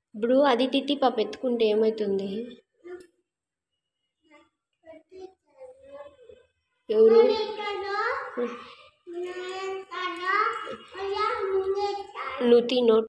ఇప్పుడు అది తిట్టి పాప ఎత్తుకుంటే ఏమవుతుంది? ఎవరు నువ్వు తినో